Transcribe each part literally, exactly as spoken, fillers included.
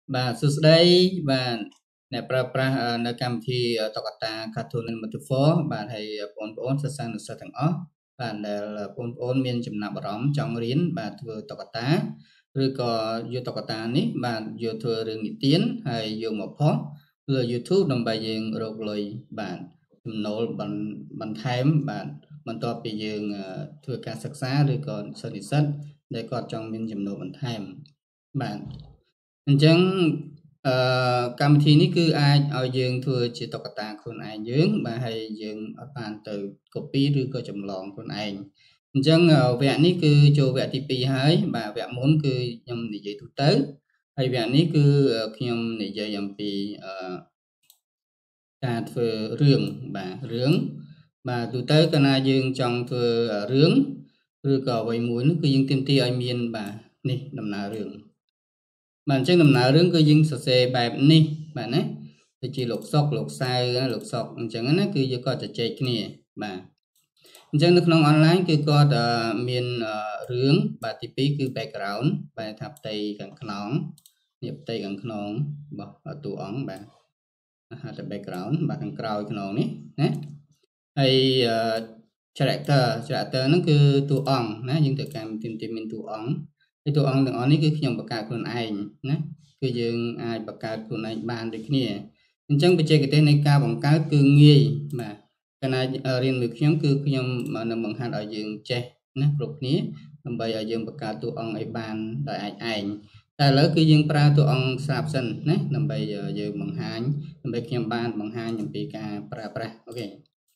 បាទសួស្តីបាទអ្នកប្រើប្រាស់នៅកម្មវិធីតុក្កតា Cartoon Metaphor បាទហើយបងប្អូនសិស្សានុសិស្សទាំងអស់បាទដែលបងប្អូនមានចំណាប់អារម្មណ៍ចង់រៀនបាទធ្វើតុក្កតាឬក៏យកតុក្កតានេះបាទយកធ្វើរឿងនិទានហើយយកមកផុសលើ YouTube ដើម្បីយើងរកលុយបាទចំណូលបន្ថែមបាទបន្ទាប់ពីយើងធ្វើការសិក្សាឬក៏សិស្សនិស្សិតដែលគាត់ចង់មានចំណូលបន្ថែមបាទអញ្ចឹងអឺកម្មវិធីនេះគឺអាចឲ្យយើងធ្វើជាតុក្កតាខ្លួនឯងយើងបាទហើយយើងអត់បានទៅ copy ឬក៏ចម្លងខ្លួនឯងអញ្ចឹងវគ្គនេះគឺចូលវគ្គទីពីរហើយបាទវគ្គមុនគឺខ្ញុំនិយាយទូទៅហើយវគ្គនេះគឺខ្ញុំនិយាយអំពីអឺការធ្វើរឿងបាទរឿងបាទទូទៅកាលណាយើងចង់ធ្វើរឿងឬក៏អ្វីមួយនោះគឺយើងទាមទារឲ្យមានបាទនេះដំណើររឿងបាទអញ្ចឹងដំណើររឿងគឺយើងសរសេរបែបនេះបាទណាដូចជាលោកសុកលោកសៅលោកសុកអញ្ចឹងណាគឺយើងក៏ជជែកគ្នាបាទអញ្ចឹងនៅក្នុងអនឡាញគឺគាត់មានរឿងបាទទីពីរគឺ background បាទថាផ្ទៃខាងក្នុងនេះផ្ទៃខាងក្នុងរបស់តួអង្គបាទហៅថា background បាទខាងក្រោយក្នុងនេះណាហើយ character character ហ្នឹងគឺតួអង្គណាយើងត្រូវការទាមទារមានតួអង្គហើយតួអង្គទាំងអស់នេះគឺខ្ញុំបង្កើតខ្លួនឯងណាគឺយើងអាចបង្កើតខ្លួនឯងបានដូចគ្នាអញ្ចឹងបច្ចេកទេសនៃការបង្កើតគឺងាយបាទកាលណារៀនមួយខ្ញុំគឺខ្ញុំនឹងបង្ហាត់ឲ្យយើងចេះណាគ្រប់គ្នាដើម្បីឲ្យយើងបង្កើតតួអង្គឲ្យបានដោយឯងឯងតែឥឡូវគឺយើងប្រើតួអង្គស្រាប់សិនណាដើម្បីយើងបង្ហាញដើម្បីខ្ញុំបានបង្ហាញអំពីការប្រើប្រាស់អូខេ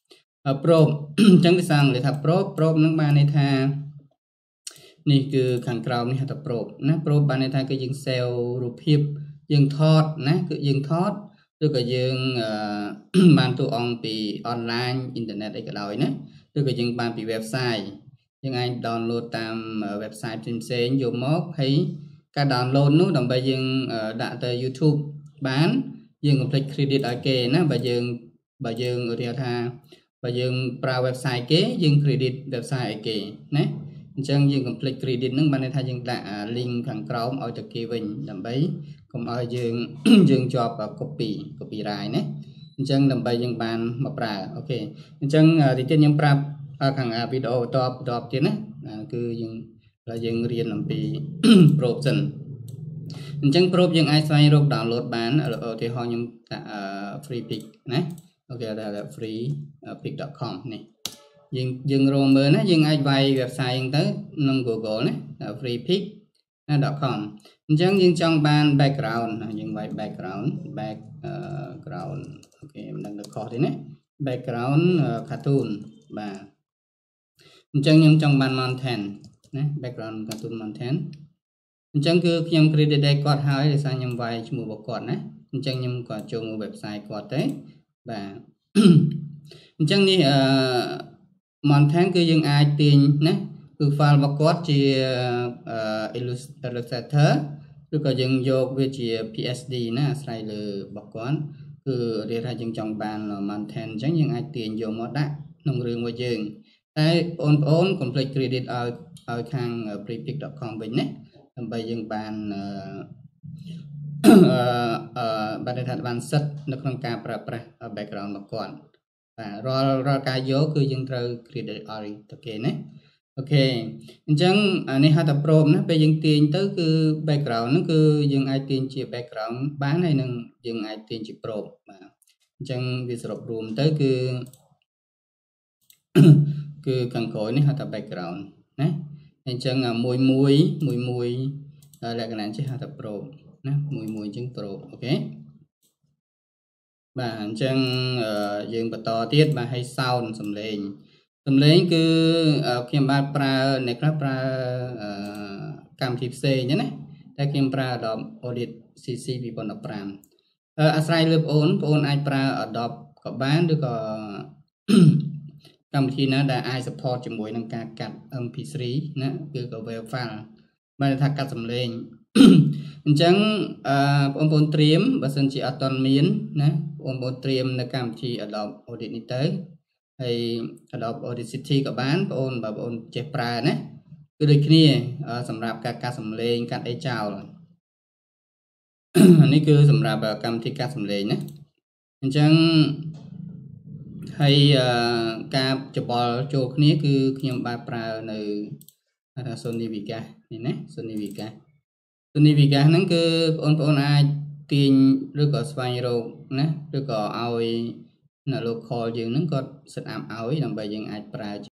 probe អញ្ចឹងភាសាអង់គ្លេសថា probe probe នឹងបានន័យថានេះគឺខាងក្រោមនេះហៅថា probe ណា probe បានន័យថាគឺយើង save រូបភាពយើងថតណាគឺយើងថតឬក៏យើងបានតួអង្គពី online អ៊ីនធឺណិតអីក៏ដោយណាឬក៏យើងបានពី website យើងអាច download តាម website ផ្សេងៗយកមកហើយការ download នោះដើម្បីយើងដាក់ទៅ YouTube បានយើងកុំភ្លេច credit ឲ្យគេណាបើយើងបើយើងរៀនថាបើយើងប្រើ website គេយើង credit website ឲ្យគេណាអញ្ចឹងយើងកុំភ្លេច credit ហ្នឹងបានន័យថាយើងដាក់ link ខាងក្រោមឲ្យទៅគេវិញដើម្បីកុំឲ្យយើងយើងជាប់ copy copyright ណាអញ្ចឹងដើម្បីយើងបានមកប្រើអូខេអញ្ចឹងទីទៀតខ្ញុំប្រាប់ខាងវីដេអូបន្តបន្តទៀតណាគឺយើងយើងរៀនអំពី probe សិនអញ្ចឹង probe យើងអាចស្វែងរក download បានឧទាហរណ៍ខ្ញុំដាក់ free pick ណាអូខេដាក់ free pick dot com នេះយើងយើងរកមើលណាយើងអាចវាយ website ហ្នឹងទៅក្នុង Google ណា free pick dot com អញ្ចឹងយើងចង់បាន background យើងវាយ background background អូខេមិនដឹងទៅខុសទេណា background cartoon បាទអញ្ចឹងខ្ញុំចង់បាន mountain ណា background cartoon mountain អញ្ចឹងគឺខ្ញុំ credit ឲ្យគាត់ហើយដោយសារខ្ញុំវាយឈ្មោះរបស់គាត់ណាអញ្ចឹងខ្ញុំក៏ចូលមក website គាត់ទេបាទអញ្ចឹងនេះអឺ mountain គឺយើងអាចទាញណាគឺ file របស់គាត់ជា illustrator ឬក៏យើងយកវាជា P S D ណាអាស្រ័យលើរបស់គាត់គឺរៀនថាយើងចង់បាន mountain អញ្ចឹងយើងអាចទាញយកមកដាក់ក្នុងរឿងរបស់យើងតែបងប្អូនកុំភ្លេច credit ឲ្យឲ្យខាង free pick dot com វិញណាដើម្បីយើងបានអឺអឺបានថាបានសិទ្ធនៅក្នុងការប្រើប្រាស់ background របស់គាត់បាទរាល់រាល់ការយកគឺយើងត្រូវ credit ឲ្យទៅគេណាអូខេអញ្ចឹងនេះហៅថា probe ណាពេលយើងទាញទៅគឺ background ហ្នឹងគឺយើងអាចទាញជា background បានហើយនឹងយើងអាចទាញជា probe បាទអញ្ចឹងវាសរុបរួមទៅគឺគឺខាងក្រោយនេះហៅថា background ណាអញ្ចឹងមួយមួយមួយមួយលក្ខណៈចេះហៅថា probe ណាមួយមួយអញ្ចឹង probe អូខេបាទអញ្ចឹងយើងបន្តទៀតបាទឲ្យ sound សំឡេងសំឡេងគឺខ្ញុំបានប្រើអ្នកខ្លះប្រើកម្មវិធីផ្សេងណាតែខ្ញុំប្រើ Adobe Audit C C two thousand fifteenអាស្រ័យលើបងប្អូនបងប្អូនអាចប្រើ Adobe ក៏បានឬក៏កម្មវិធីណាដែលអាច support ជាមួយនឹងការកាត់ M P three ណាគឺក៏ wave file បានថាកាត់សំឡេងអញ្ចឹងបងប្អូនត្រៀមបើសិនជាអត់ទាន់មានណាបងប្អូនត្រៀមនៅកម្មវិធី Adobe Audit នេះទៅហើយ Adobe Audacity ក៏បានបងប្អូនបើបងប្អូនចេះប្រើណាគឺដូចគ្នាសម្រាប់ការកាត់សំឡេងកាត់អីចោលនេះគឺសម្រាប់កម្មវិធីការសំឡេងណាអញ្ចឹងហើយការច្បល់ចូលគ្នាគឺខ្ញុំបានប្រើនៅ Sony Vegas នេះណា Sony Vegas Sony Vegas ហ្នឹងគឺបងប្អូនអាចទាញឬក៏ស្វែងរកណាឬក៏ឲ្យនៅ local យើងហ្នឹងគាត់ set up ឲ្យដើម្បីយើងអាចប្រើ